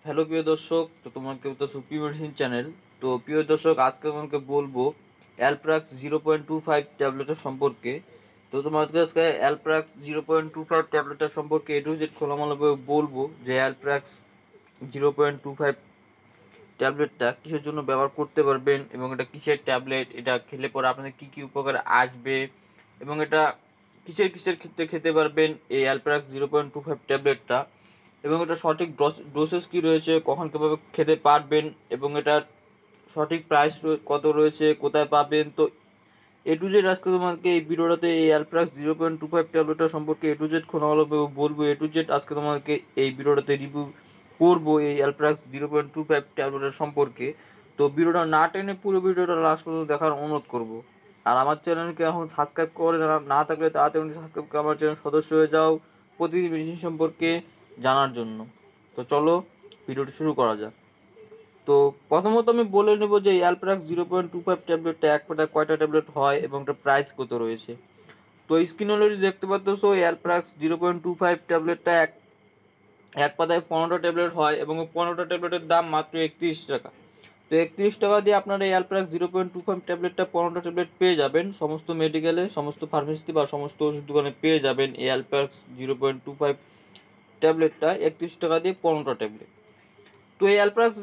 Hello প্রিয় দর্শক, তো তোমাকে তো সুপ্রিম মেডিসিন চ্যানেল। তো প্রিয় দর্শক, আজকে তোমাকে বলবো অ্যালপ্রাক্স 0.25 ট্যাবলেটের সম্পর্কে। তো তোমাকে আজকে অ্যালপ্রাক্স 0.25 ট্যাবলেটের সম্পর্কে এ টু জেড খোলামেলাভাবে বলবো যে অ্যালপ্রাক্স 0.25 ট্যাবলেটটা কিসের জন্য ব্যবহার করতে পারবেন এবং এটা কিসের ট্যাবলেট, এটা খেলে পরে আপনাদের কী কী উপকার আসবে এবং এটা কিসের কিসের ক্ষেত্রে খেতে পারবেন এই অ্যালপ্রাক্স 0.25 ট্যাবলেটটা, এবং এটা সঠিক ডোসেস কী রয়েছে, কখন কীভাবে খেতে পারবেন এবং এটার সঠিক প্রাইস কত রয়েছে, কোথায় পাবেন। তো এ টু জেড আজকে তোমাকে এই ভিডিওটাতে এই অ্যালপ্রাক্স 0.25 ট্যাবলেটটা সম্পর্কে এ টু জেড খোলামেলাভাবে বলবো। এ টু জেড আজকে তোমাকে এই ভিডিওটাতে রিভিউ করবো এই অ্যালপ্রাক্স 0.25 ট্যাবলেটের সম্পর্কে। তো ভিডিওটা না টেনে পুরো ভিডিওটা লাস্ট পর্যন্ত দেখার অনুরোধ করবো। আর আমার চ্যানেলকে এখন সাবস্ক্রাইব করে না থাকলে তাড়াতাড়ি সাবস্ক্রাইব করে আমার চ্যানেল সদস্য হয়ে যাও প্রতিদিন মেডিসিন সম্পর্কে জানার জন্য। তো চলো ভিডিওটি শুরু করা যাক। তো প্রথমত আমি বলে নেব যে অ্যালপ্রাক্স 0.25 ট্যাবলেটটা এক পাতায় কয়টা ট্যাবলেট হয় এবং এটার প্রাইস কত রয়েছে। তো স্ক্রিনে অলরেডি দেখতে পাচ্ছ অ্যালপ্রাক্স 0.25 ট্যাবলেটটা এক পাতায় 15টা ট্যাবলেট হয় এবং 15টা ট্যাবলেটের দাম মাত্র 31 টাকা। তো 31 টাকা দিয়ে আপনারা এই অ্যালপ্রাক্স 0.25 ট্যাবলেটটা 15টা ট্যাবলেট পেয়ে যাবেন। সমস্ত মেডিকেলে, সমস্ত ফার্মেসিতে বা সমস্ত ওষুধ দোকানে পেয়ে যাবেন এই অ্যালপ্রাক্স 0.25 ট্যাবলেটটা 31 টাকা দিয়ে 15টা ট্যাবলেট। তো এই অ্যালপ্রাক্স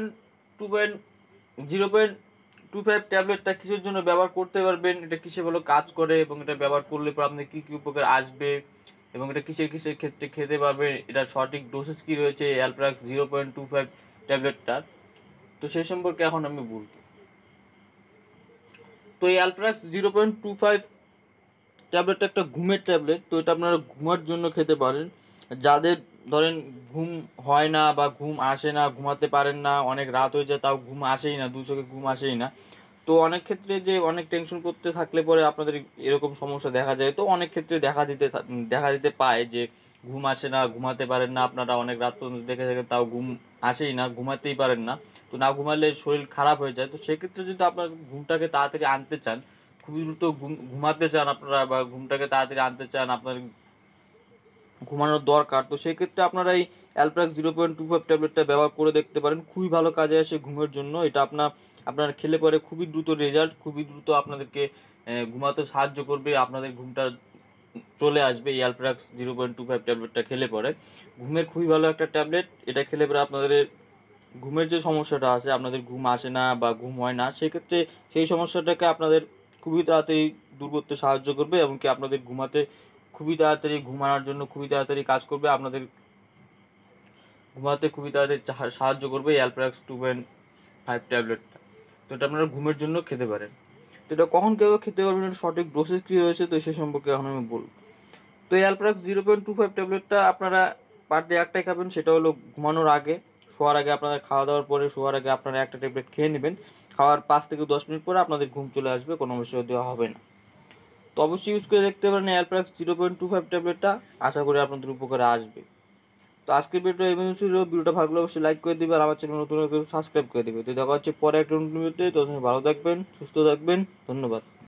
0.25 ট্যাবলেটটা কিসের জন্য ব্যবহার করতে পারবেন, এটা কিসে ভালো কাজ করে এবং এটা ব্যবহার করলে পর আপনার কী কী উপকার আসবে এবং এটা কিসের কিসের ক্ষেত্রে খেতে পারবেন, এটার সঠিক ডোসেজ কী রয়েছে অ্যালপ্রাক্স 0.25 ট্যাবলেটটার, তো সেই সম্পর্কে এখন আমি বলবো। তো এই অ্যালপ্রাক্স 0.25 ট্যাবলেটটা একটা ঘুমের ট্যাবলেট। তো এটা আপনারা ঘুমার জন্য খেতে পারেন। যাদের ধরেন ঘুম হয় না বা ঘুম আসে না, ঘুমাতে পারেন না, অনেক রাত হয়ে যায় তাও ঘুম আসেই না, দু চোখে ঘুম আসেই না। তো অনেক ক্ষেত্রে যে অনেক টেনশন করতে থাকলে পরে আপনাদের এরকম সমস্যা দেখা যায়। তো অনেক ক্ষেত্রে দেখা দিতে পায় যে ঘুম আসে না, ঘুমাতে পারেন না, আপনারা অনেক রাত পর্যন্ত দেখে থাকেন তাও ঘুম আসেই না, ঘুমাতেই পারেন না। তো না ঘুমালে শরীর খারাপ হয়ে যায়। তো সেক্ষেত্রে যদি আপনার ঘুমটাকে তাড়াতাড়ি আনতে চান, খুবই দ্রুত ঘুমাতে চান আপনারা বা ঘুমটাকে তাড়াতাড়ি আনতে চান, আপনার ঘুমানোর দরকার, তো সেক্ষেত্রে আপনারা এই অ্যালপ্রাক্স 0.25 ট্যাবলেটটা ব্যবহার করে দেখতে পারেন। খুবই ভালো কাজে আসে ঘুমের জন্য। এটা আপনার খেলে পরে খুবই দ্রুত রেজাল্ট, খুবই দ্রুত আপনাদেরকে ঘুমাতে সাহায্য করবে, আপনাদের ঘুমটা চলে আসবে এই অ্যালপ্রাক্স 0.25 ট্যাবলেটটা খেলে পরে। ঘুমের খুবই ভালো একটা ট্যাবলেট। এটা খেলে পরে আপনাদের ঘুমের যে সমস্যাটা আছে, আপনাদের ঘুম আসে না বা ঘুম হয় না, সেক্ষেত্রে সেই সমস্যাটাকে আপনাদের খুবই তাড়াতাড়ি দূর করতে সাহায্য করবে এবং কি আপনাদের খুবই তাড়াতাড়ি ঘুমানোর জন্য খুবই তাড়াতাড়ি কাজ করবে, আপনাদের ঘুমাতে খুবই তাড়াতাড়ি সাহায্য করবে এই অ্যালপ্রাক্স 2.5 ট্যাবলেটটা। তো এটা আপনারা ঘুমের জন্য খেতে পারেন। তো এটা কখন কেউ খেতে পারবেন, এটা সঠিক ডোসেজ কী রয়েছে, তো সে সম্পর্কে এখন আমি বলব। তো এই অ্যালপ্রাক্স 0.25 ট্যাবলেটটা আপনারা পার ডে একটাই খাবেন, সেটা হলো ঘুমানোর আগে। শোয়ার আগে আপনাদের খাওয়া দাওয়ার পরে শোয়ার আগে আপনারা একটা ট্যাবলেট খেয়ে নেবেন। খাওয়ার 5 থেকে 10 মিনিট পরে আপনাদের ঘুম চলে আসবে, কোনো সমস্যা দেওয়া হবে না। তো অবশ্যই ইউজ করে দেখতে পারেন অ্যালপ্রাক্স 0.25 ট্যাবলেটটা, আশা করি আপনাদের উপকারে আসবে। তো আজকের ভিডিও এই ছিল। ভিডিওটা ভালো লাগলে অবশ্যই লাইক করে দিবে আর আমার চ্যানেল নতুন সাবস্ক্রাইব করে দিবে। তো দেখা হচ্ছে পরে একটা নতুন ভিডিওতে। তো ভালো থাকবেন, সুস্থ থাকবেন, ধন্যবাদ।